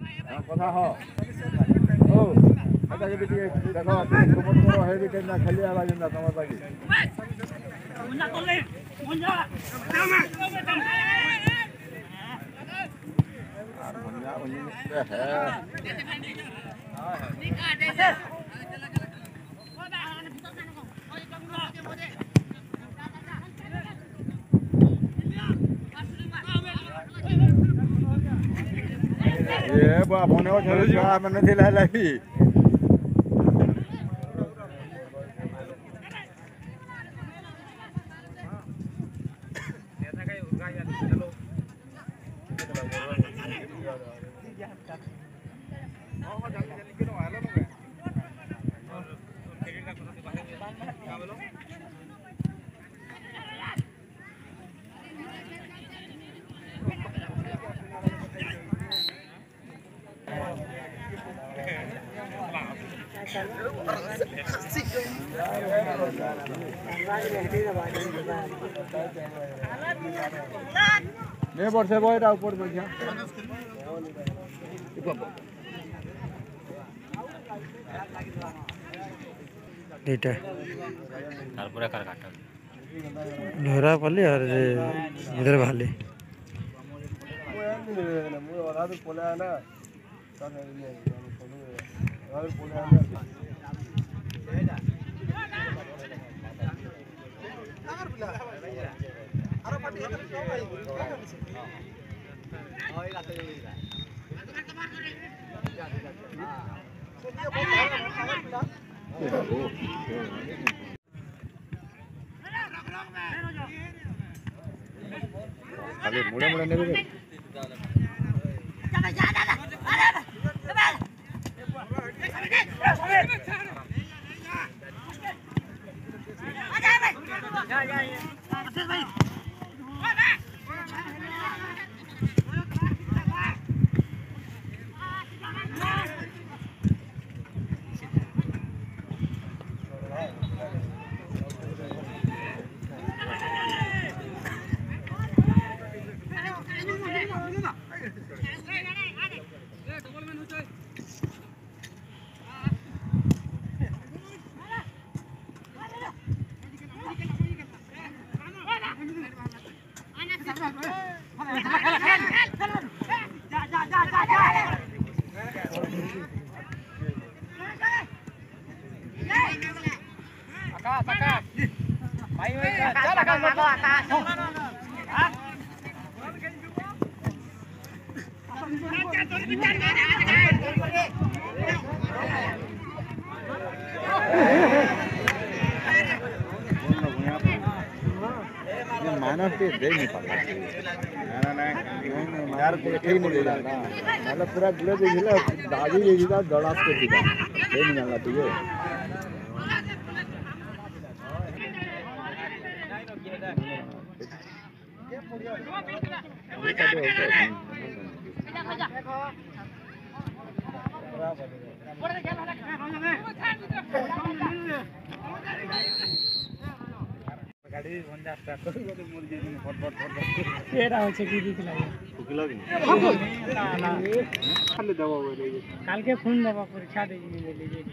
কথা হ ও এটা যদি দেখো খবর করো হেভি টেন না খেলি আলা জিন্দা তোমার বাকি মুন্না করলে মুন্না ये बाबू ने वो झलका मैंने दिला लगी नहीं बढ़े बॉय ऊपर बढ़िया दुईटा लोहरा पल्ली और इधर भाली मुड़े मुड़े नहीं माइनस पे दे नहीं पाता ना यार तो ठीक नहीं दे रहा मतलब पूरा गिले दे गिला दादी दे गिला दौड़ा के दिया दे नहीं जाना तुझे गाड़ी बंदा स्टार्ट कर बोले मोर जे फट फट फट एरा होचे की दिख लागे फुकला कि ना ना खाली दबा बोले काल के फोन दबा परीक्षा दे ले लीजिए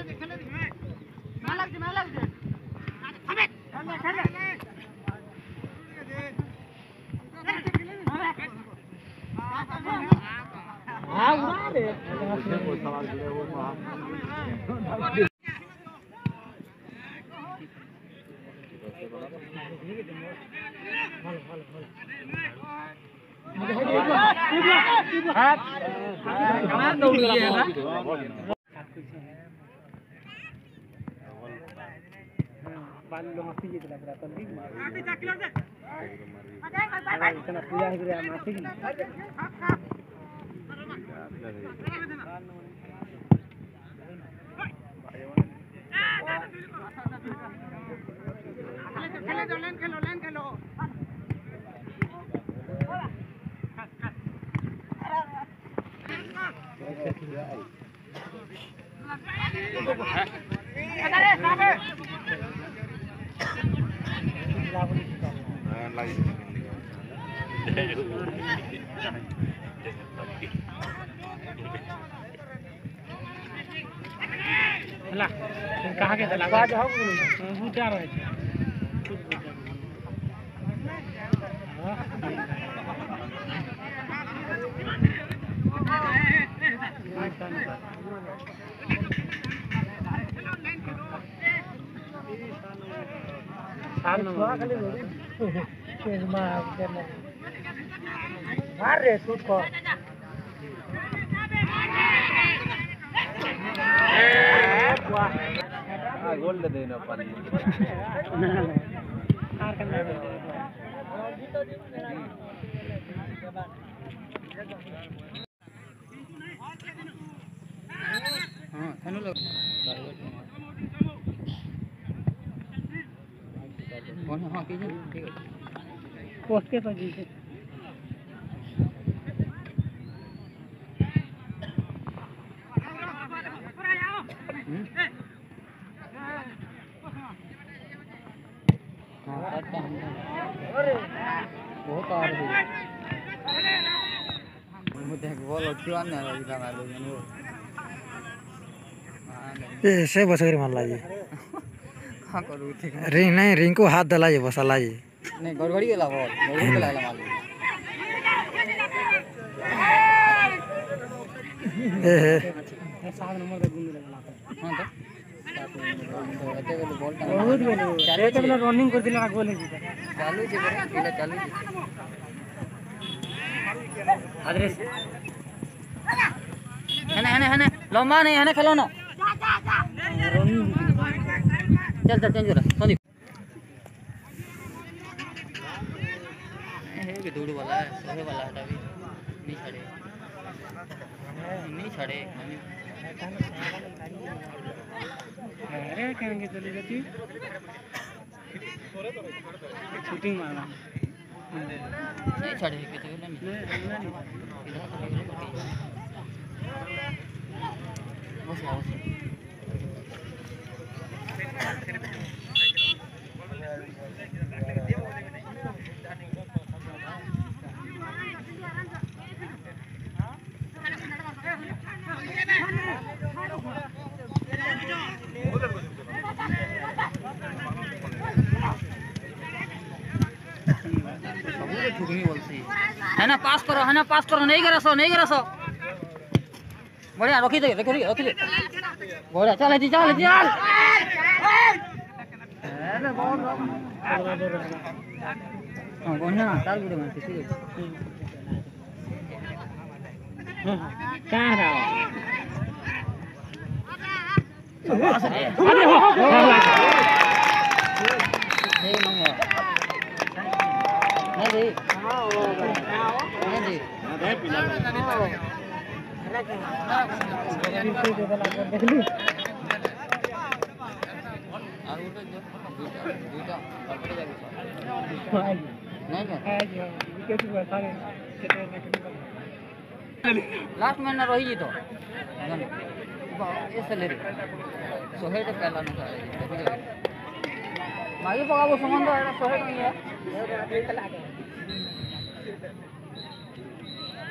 कहाँ के चला बुझा रहे मार रे शूट को गोल दे देना पानी पोस्ट के पास जी बहुत आ रही है मुझे बोल क्यों आने वाली था मैं लोग ऐसे बस कर मार लाजी कहाँ करूँ ठीक है रिंग नहीं रिंग को हाथ दलाजी बस लाजी नहीं गड़बड़ी वाला बोल गड़बड़ी वाला मार सात नंबर का गुंड लगा हाँ तो ऐसे को बोल बहुत गेलो चारे के बेला रनिंग कर दिला गोल है चालू छे बरे पिला चालू छे आदरेस हने लंबा नहीं हने खेलो ना चल चल चेंज कर संदीप है कि दूर वाला है सोहे वाला हटा भी नहीं छड़े अरे कहेंगे चली जाती शूटिंग मारना नहीं छड़े किसी को नहीं बस आओ है ना पास करो नहीं करो सो बढ़िया रखी दे बढ़िया चल हाँ बढ़िया ताल गुड़े मारते ठीक है कहाँ रहा लास्ट महीना रही तो सैलरी शहे पहला मागे पकाबो संबंध शहे नहीं है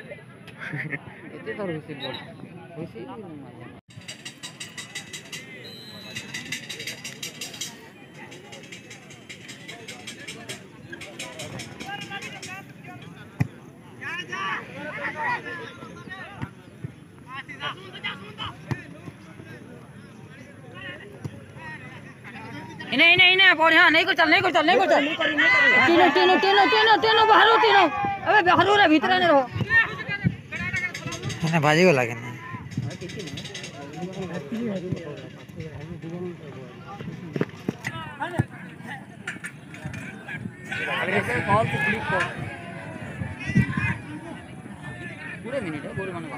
एते तो हुइसिल बोल हुइसिल इन्हें बढ़िया नहीं को चल तीनों बाहर तीनों अबे बाहर रे भीतर नहीं रहो इन्हें बाजी को लगे नहीं कॉल को क्लिक कर पूरे मिनट है गोल मानो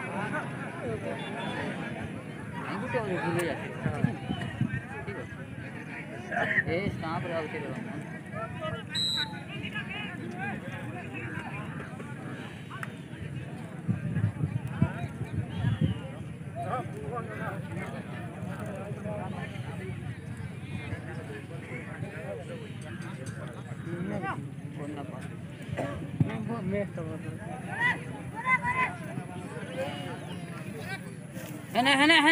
नहीं कुछ और भूल जाते ठीक है ए स्टाफ रहा उसे है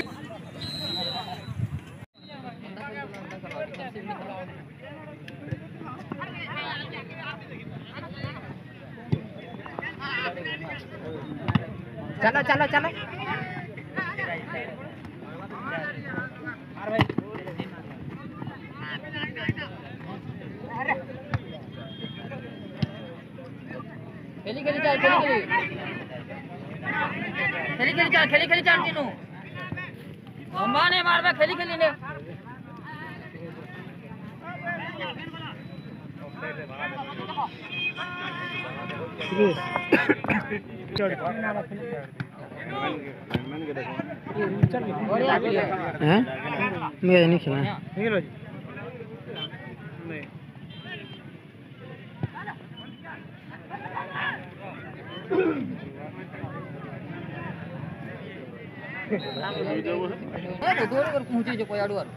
चलो खेली चल तीनों अंबाने मार में खेली ने मैं नहीं खेला दूर पर पहुंचे जो कोई आडुआर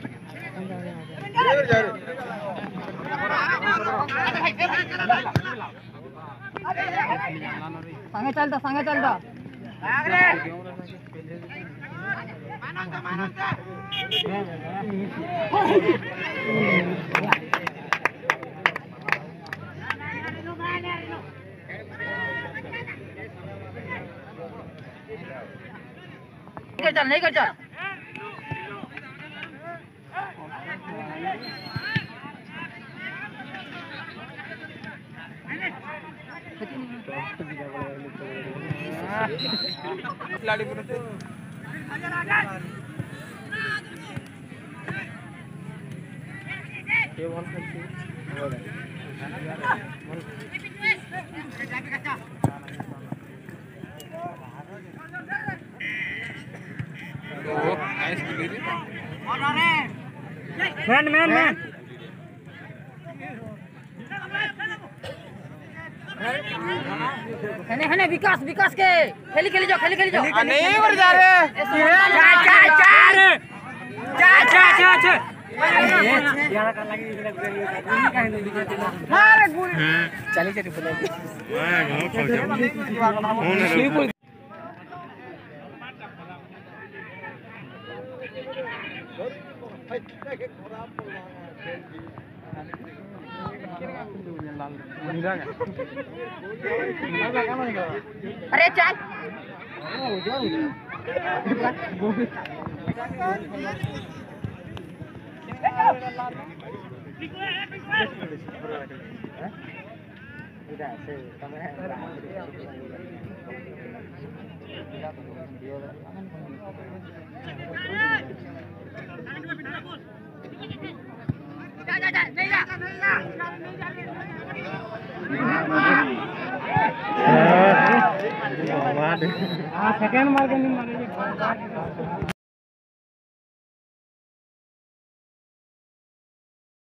संगे चलता नहीं कर चल मैन है विकास के खेली जाओ नहीं ऊपर जा रहे अरे चल सेकंड मार के नहीं मारेंगे।